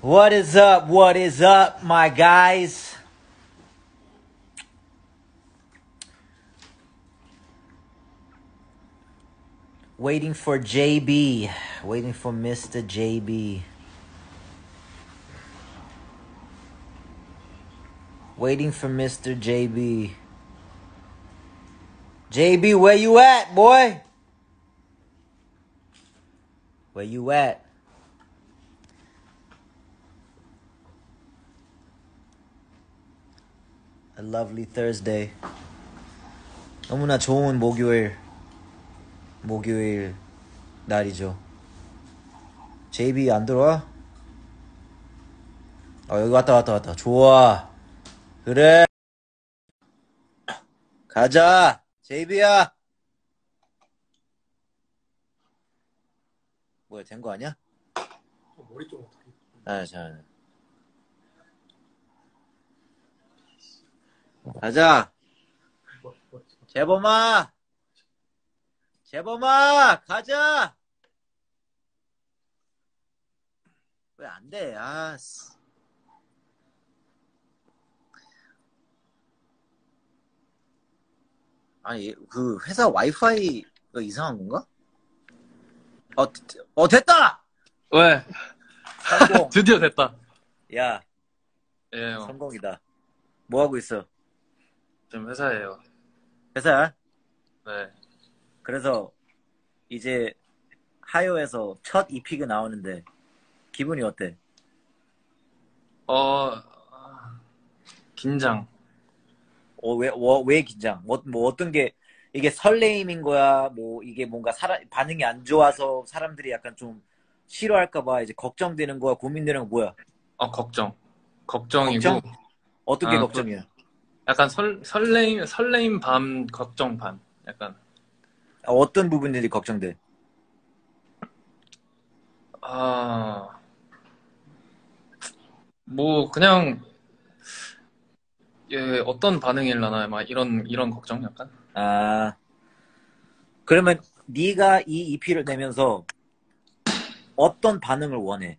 What is up? What is up, my guys? Waiting for JB. Waiting for Mr. JB. Waiting for Mr. JB. JB, where you at, boy? Where you at? A lovely Thursday. 너무나 좋은 목요일 날이죠. JB 안 들어와? 여기 왔다. 좋아. 그래. 가자. JB야. 뭐야, 된 거 아니야? 머리 좀 어떻게? 자. 가자. 재범아, 가자. 왜 안 돼? 아니, 그 회사 와이파이가 이상한 건가? 됐다. 왜? 성공. 드디어 됐다. 야, 예, 성공이다. 뭐 하고 있어? 지금 회사예요. 회사야? 네. 그래서 이제 하요에서 첫 이피그 나오는데 기분이 어때? 긴장. 왜 긴장? 뭐 어떤 게 이게 설레임인 거야? 뭐 이게 뭔가 반응이 안 좋아서 사람들이 약간 좀 싫어할까 봐 이제 걱정되는 거야? 고민되는 거 뭐야? 걱정이고. 걱정? 어떤 게 걱정이야? 약간 설레임 반, 걱정 반. 약간. 어떤 부분들이 걱정돼? 뭐, 그냥, 예, 어떤 반응일라나, 막, 이런 걱정 약간? 그러면 네가 이 EP를 내면서 어떤 반응을 원해?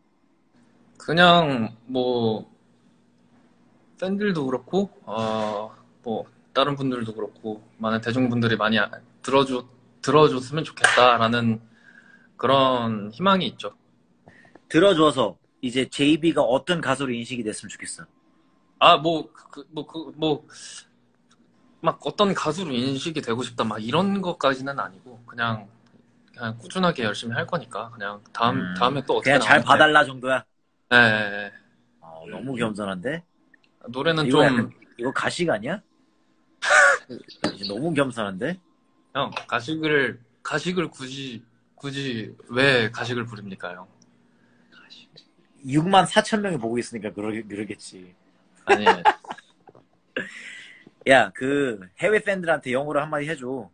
그냥, 뭐, 팬들도 그렇고, 뭐, 다른 분들도 그렇고, 많은 대중분들이 많이 들어줬으면 좋겠다라는 그런 희망이 있죠. 들어줘서 이제 JB가 어떤 가수로 인식이 됐으면 좋겠어. 막 어떤 가수로 인식이 되고 싶다, 막 이런 것까지는 아니고, 그냥 꾸준하게 열심히 할 거니까, 그냥 다음에 또 어떻게 그냥 잘 나오는지. 봐달라 정도야? 네. 너무 겸손한데? 노래는 이거 좀, 약간, 이거 가식 아니야? 너무 겸손한데? 형, 가식을 굳이 왜 가식을 부립니까, 형? 64,000명이 보고 있으니까 그러겠지. 아니, 야, 그 해외 팬들한테 영어로 한마디 해줘.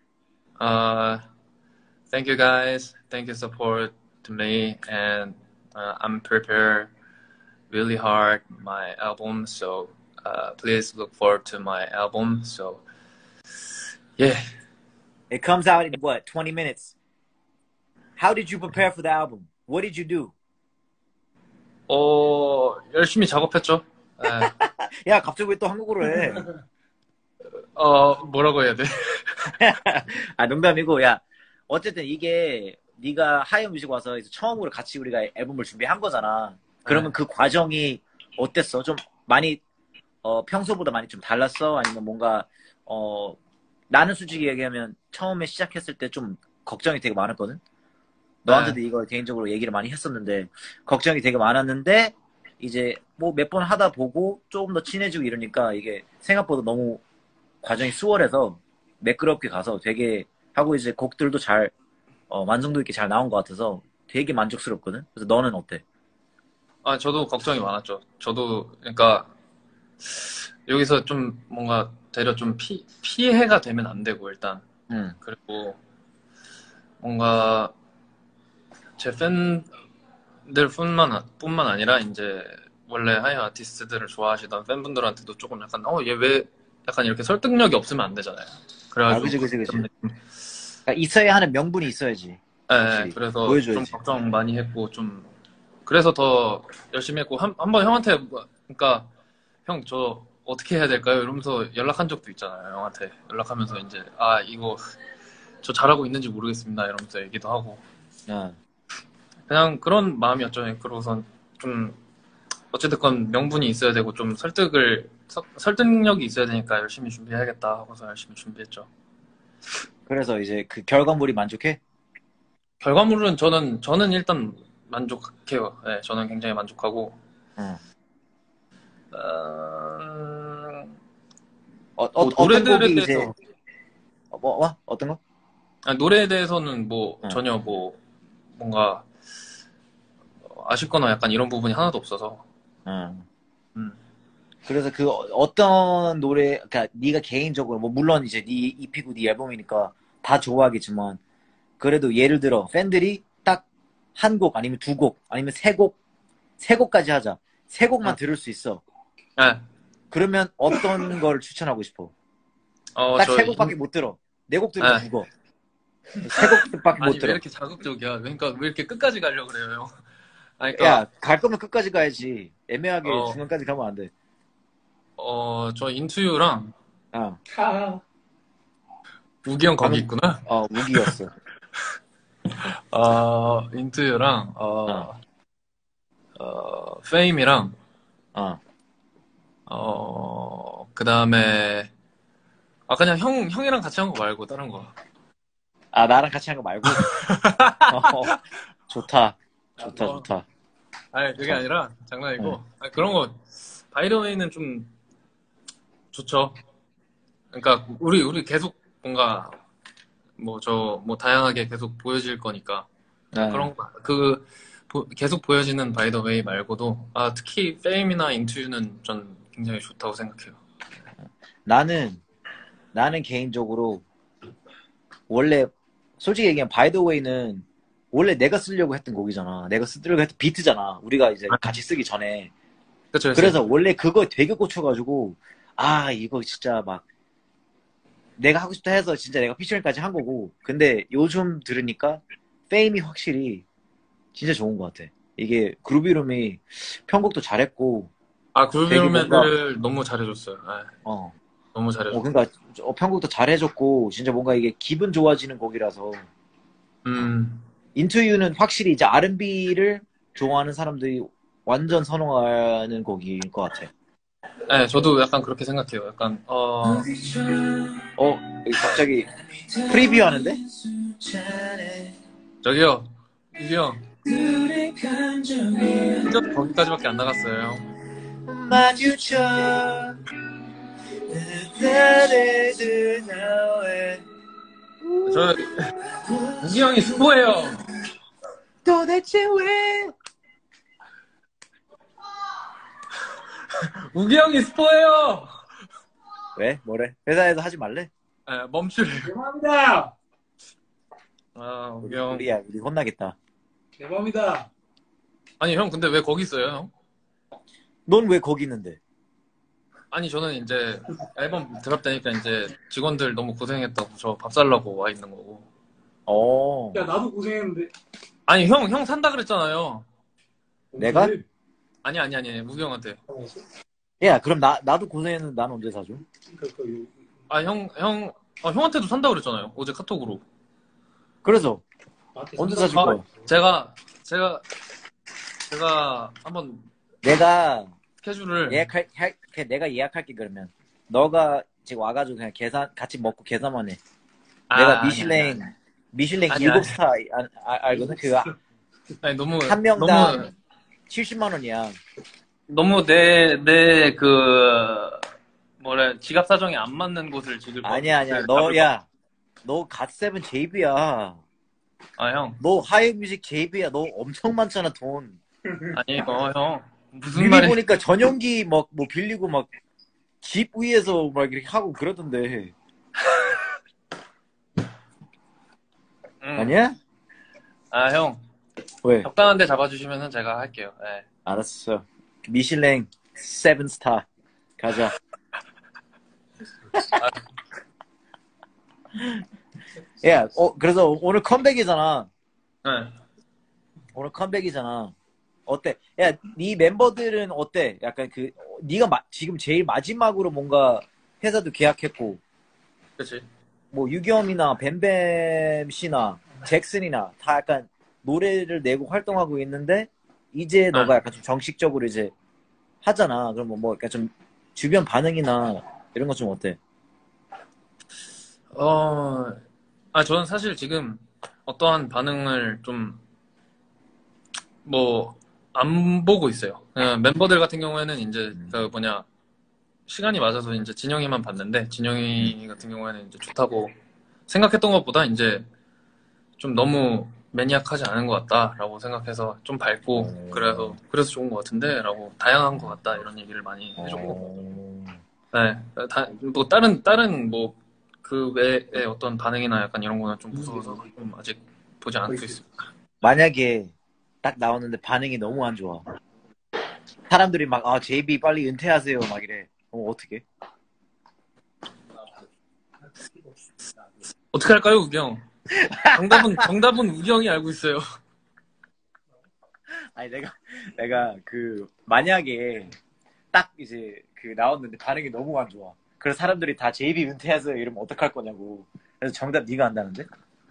thank you guys. Thank you support to me, and I'm prepared really hard my album. So please look forward to my album. So yeah. It comes out in what, 20 minutes? How did you prepare for the album? What did you do? 열심히 작업했죠. 야, 갑자기 왜 또 한국어로 해? 뭐라고 해야 돼? 농담이고, 야, 어쨌든 이게 네가 하이어 뮤직 와서 이제 처음으로 같이 우리가 앨범을 준비한 거잖아. 그러면 그 과정이 어땠어? 좀 많이 평소보다 많이 좀 달랐어? 아니면 뭔가 나는 솔직히 얘기하면 처음에 시작했을 때 좀 걱정이 되게 많았거든. 너한테도 이거 개인적으로 얘기를 많이 했었는데 걱정이 되게 많았는데 이제 뭐 몇 번 하다 보고 조금 더 친해지고 이러니까 이게 생각보다 너무 과정이 수월해서 매끄럽게 가서 되게 하고 이제 곡들도 잘 완성도 있게 잘 나온 것 같아서 되게 만족스럽거든. 그래서 너는 어때? 저도 걱정이 많았죠. 저도 그러니까 여기서 좀 뭔가 되려 좀 피해가 되면 안 되고 일단 그리고 뭔가 제 팬들뿐만 아니라 이제 원래 하이어 아티스트들을 좋아하시던 팬분들한테도 조금 약간 얘 왜 약간 이렇게 설득력이 없으면 안 되잖아요. 그래가지고 그치. 그러니까 있어야 하는 명분이 있어야지. 네, 그래서 보여줘야지. 좀 걱정 많이 했고 좀 그래서 더 열심히 했고 한 번 형한테 그러니까 형 저 어떻게 해야 될까요? 이러면서 연락한 적도 있잖아요. 형한테 연락하면서 이제 이거 저 잘하고 있는지 모르겠습니다. 이러면서 얘기도 하고 어. 그냥 그런 마음이었죠. 그러고선 좀 어찌됐건 명분이 있어야 되고 좀 설득력이 있어야 되니까 열심히 준비해야겠다 하고서 열심히 준비했죠. 그래서 이제 그 결과물이 만족해? 결과물은 저는 일단 만족해요. 네, 저는 굉장히 만족하고 응. 뭐 어떤 노래들에 곡이 이제 대해서 어떤 거? 노래에 대해서는 뭐 응. 전혀 뭐 뭔가 아쉽거나 약간 이런 부분이 하나도 없어서 응. 음. 그래서 그 어떤 노래, 그러니까 네가 개인적으로 뭐 물론 이제 네 EP고 네 앨범이니까 다 좋아하겠지만 그래도 예를 들어 팬들이 딱 한 곡 아니면 두 곡 아니면 세 곡까지 하자. 세 곡만 어. 들을 수 있어. 네. 그러면 어떤 걸 추천하고 싶어? 딱 저 세 곡밖에 못 들어. 네 곡 들으면 네. 죽어. 세 곡밖에 못 아니 왜 들어. 이렇게 자극적이야? 그러니까 왜 이렇게 끝까지 가려고 그래요, 형? 아니 야, 그러니까 갈 거면 끝까지 가야지. 애매하게 어, 중간까지 가면 안 돼. 저 인투유랑 어. 우기 형 거기 방금, 있구나. 무기였어. 인투유랑 어, 페임이랑 어. 그다음에 그냥 형이랑 같이 한 거 말고 다른 거. 아, 나랑 같이 한 거 말고? 좋다. 좋다, 어, 좋다. 아니 그게 좋다. 아니라 장난이고 응. 아니, 그런 거 바이더웨이는 좀 좋죠. 그러니까 우리 계속 뭔가 뭐 다양하게 계속 보여질 거니까 네. 그런 거 계속 보여지는 바이더웨이 말고도 특히 페임이나 인투유는 전 굉장히 좋다고 생각해요. 나는, 나는 개인적으로, 원래, 솔직히 얘기하면, 바이 더 웨이는, 원래 내가 쓰려고 했던 곡이잖아. 내가 쓰려고 했던 비트잖아. 우리가 이제 같이 쓰기 전에. 그쵸, 그쵸. 그래서 원래 그거 되게 꽂혀가지고, 이거 진짜 막, 내가 하고 싶다 해서 진짜 내가 피처링까지 한 거고. 근데 요즘 들으니까, 페임이 확실히 진짜 좋은 것 같아. 이게 그루비룸이 편곡도 잘했고, 되게 뭔가, 그루비룸을 너무 잘해줬어요. 어, 너무 잘해줬고. 그러니까 편곡도 잘해줬고, 진짜 뭔가 이게 기분 좋아지는 곡이라서, 음, 인투유는 확실히 이제 R&B를 좋아하는 사람들이 완전 선호하는 곡일 것 같아. 네, 저도 약간 그렇게 생각해요. 약간, 여기 갑자기 프리뷰 하는데? 저기요, 이기 형, 진짜 거기까지밖에 안 나갔어요. 마주쳐 저, 우기 형이 스포예요. 도대체 왜? 우기 형이 스포예요. 왜? 뭐래? 회사에서 하지 말래? 멈추래요. 대박이다! 우기 형. 우리 혼나겠다. 대박이다! 아니, 형, 근데 왜 거기 있어요, 형? 넌 왜 거기 있는데? 아니, 저는 이제 앨범 드랍되니까 이제 직원들 너무 고생했다고 저 밥 살라고 와 있는 거고. 야, 나도 고생했는데. 아니, 형 산다 그랬잖아요. 내가? 아니, 우기 형한테. 야, 그럼 나도 고생했는데 난 언제 사줘? 형한테도 산다 그랬잖아요. 어제 카톡으로. 그래서 언제 사줄 거야? 제가 한번 내가 스케줄을 내가 예약할게 그러면. 너가 지금 와가지고 그냥 같이 먹고 계산만 해. 내가 미슐랭 아니, 7스타 알거든? 아니 너무 한 명당 너무 70만 원이야. 너무 내 지갑 사정에 안 맞는 곳을 지금 아니야. 너 갓세븐 JB야. 형. 너 하이뮤직 JB야. 너 엄청 많잖아, 돈. 아니 형. 무슨 뮤비 말이 보니까 전용기 뭐 빌리고 막 집 위에서 막 이렇게 하고 그러던데. 아니야? 형. 왜? 적당한 데 잡아주시면은 제가 할게요. 네. 알았어. 미슐랭 7스타 가자. 야, 그래서 오늘 컴백이잖아. 네. 오늘 컴백이잖아. 어때? 야, 네 멤버들은 어때? 약간 그 네가 지금 제일 마지막으로 뭔가 회사도 계약했고, 그치? 뭐 유겸이나 뱀뱀 씨나 잭슨이나 다 약간 노래를 내고 활동하고 있는데 이제 너가 약간 좀 정식적으로 이제 하잖아. 그러면 뭐 약간 좀 주변 반응이나 이런 거 좀 어때? 저는 사실 지금 어떠한 반응을 좀, 뭐, 안 보고 있어요. 그냥 멤버들 같은 경우에는 이제, 시간이 맞아서 이제 진영이만 봤는데, 진영이 같은 경우에는 이제 좋다고 생각했던 것보다 이제 좀 너무 매니악하지 않은 것 같다라고 생각해서 좀 밝고, 그래서 좋은 것 같은데, 라고 다양한 것 같다, 이런 얘기를 많이 해줬고, 네, 뭐, 다른 뭐, 그 외에 어떤 반응이나 약간 이런 거는 좀 무서워서 좀 아직 보지 않고 있습니다. 만약에 딱 나왔는데 반응이 너무 안 좋아. 사람들이 막, 아, JB 빨리 은퇴하세요. 막 이래. 어떻게? 어떻게 할까요, 우경? 정답은 우경이 알고 있어요. 아니, 내가 만약에 딱 이제 나왔는데 반응이 너무 안 좋아. 그래서 사람들이 다 JB 은퇴하세요. 이러면 어떡할 거냐고. 그래서 정답 네가 안다는데?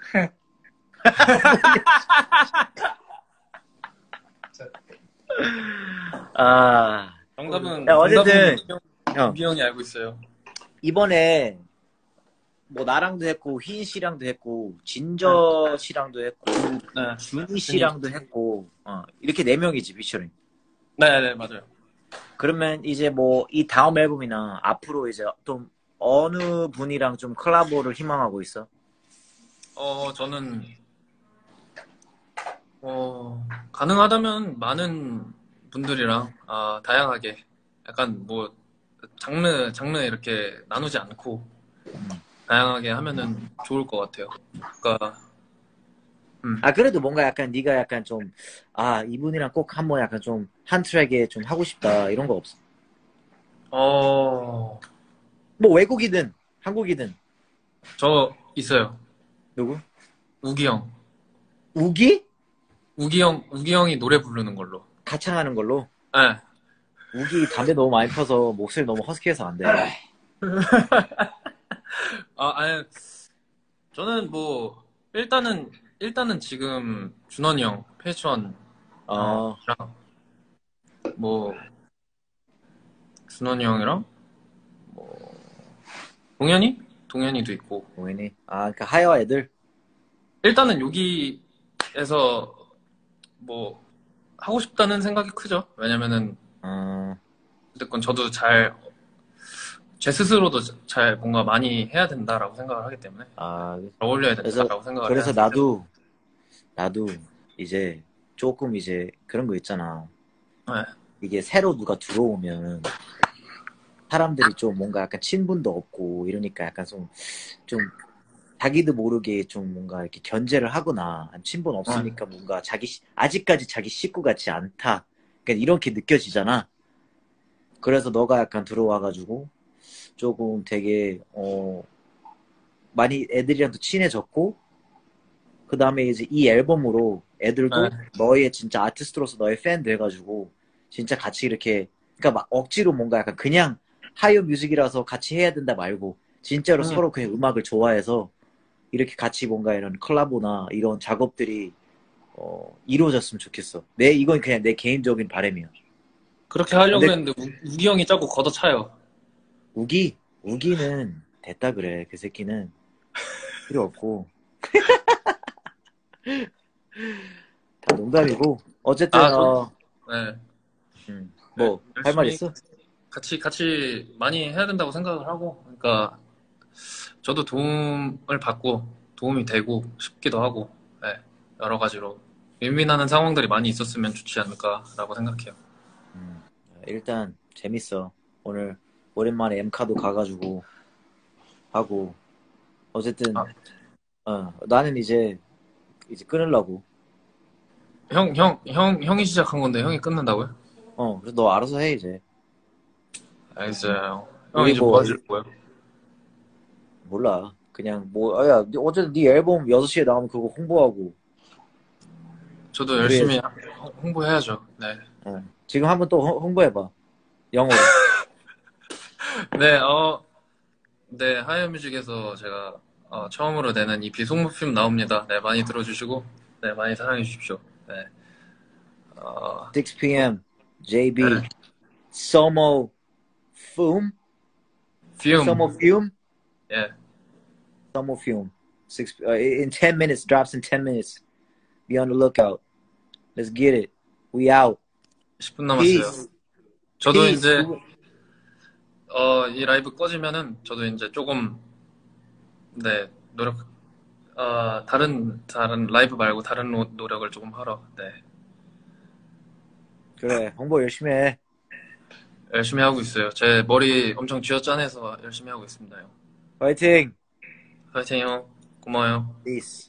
아. 정답은 야, 어쨌든, 우경이 알고 있어요. 이번에, 뭐, 나랑도 했고, 휘인 씨랑도 했고, 진저 씨랑도 했고, 준희 씨랑도 했고, 이렇게 4명이지, 피처링. 네, 맞아요. 그러면 이제 뭐, 이 다음 앨범이나 앞으로 이제 좀 어느 분이랑 좀 콜라보를 희망하고 있어? 저는, 가능하다면 많은 분들이랑, 다양하게, 약간 뭐, 장르 이렇게 나누지 않고, 다양하게 하면은 좋을 것 같아요. 그러니까, 그래도 뭔가 약간 네가 약간 좀, 이분이랑 꼭 한번 약간 좀 한 트랙에 좀 하고 싶다, 이런 거 없어? 뭐 외국이든, 한국이든. 저 있어요. 누구? 우기 형. 우기? 우기 형이 노래 부르는 걸로. 가창하는 걸로? 네. 우기 담배 너무 많이 펴서 목소리 너무 허스키해서 안 돼. 아니, 저는 뭐, 일단은 지금 준원이 형, 패션, 랑, 뭐, 준원이 형이랑, 뭐, 동현이도 있고. 동현이. 그러니까 하여와 애들? 일단은 여기에서 뭐, 하고 싶다는 생각이 크죠. 왜냐면은, 어쨌건 저도 제 스스로도 잘 뭔가 많이 해야 된다라고 생각을 하기 때문에. 어울려야 된다라고 생각을 그래서 나도 이제 조금 이제 그런 거 있잖아. 네. 이게 새로 누가 들어오면 사람들이 좀 뭔가 약간 친분도 없고 이러니까 약간 좀 자기도 모르게 좀 뭔가 이렇게 견제를 하거나 친분 없으니까 뭔가 아직까지 자기 식구 같지 않다. 그러니까 이렇게 느껴지잖아. 그래서 너가 약간 들어와가지고 조금 되게 많이 애들이랑도 친해졌고 그 다음에 이제 이 앨범으로 애들도 너의 진짜 아티스트로서 너의 팬 돼가지고 진짜 같이 이렇게 그러니까 막 억지로 뭔가 약간 그냥 하이어 뮤직이라서 같이 해야 된다 말고 진짜로 서로 그냥 음악을 좋아해서 이렇게 같이 뭔가 이런 콜라보나 이런 작업들이 이루어졌으면 좋겠어. 이건 그냥 내 개인적인 바람이야. 그렇게 하려고 했는데 우기 형이 자꾸 걷어차요. 우기는 됐다 그래. 그 새끼는 필요 없고. 다 농담이고. 어쨌든 뭐 할 말 있어? 같이 많이 해야 된다고 생각을 하고, 그러니까 저도 도움을 받고 도움이 되고 싶기도 하고, 여러 가지로 윈윈하는 상황들이 많이 있었으면 좋지 않을까라고 생각해요. 일단 재밌어. 오늘 오랜만에 엠카도 가가지고 하고 어쨌든 나는 이제 끊으려고. 형이 시작한 건데 형이 끊는다고요? 그래서 너 알아서 해 이제. 알겠어요. 형 이제 뭐 하실 거예요? 몰라. 그냥 뭐 어쨌든 네 앨범 6시에 나오면 그거 홍보하고. 저도 열심히 홍보해야죠. 네. 지금 한번 또 홍보해봐. 영어로. 네, 네, 하이뮤직에서 제가 처음으로 내는 EP 송무film 나옵니다. 네, 많이 들어주시고, 네, 많이 사랑해 주십시오. 네. 6 p.m. JB. 네. Somo Fume? Fume. Somo Fume? Yeah. Somo Fume. In 10 minutes. Drops in 10 minutes. Be on the lookout. Let's get it. We out. 10분 남았어요. Peace. 저도 Peace. 이제 이 라이브 꺼지면은 저도 이제 조금 네 다른 라이브 말고 다른 노력을 조금 하러 네 그래, 홍보 열심히 해. 열심히 하고 있어요. 제 머리 엄청 쥐어짜내서 열심히 하고 있습니다. 형. 화이팅! 화이팅 형. 고마워요. Peace.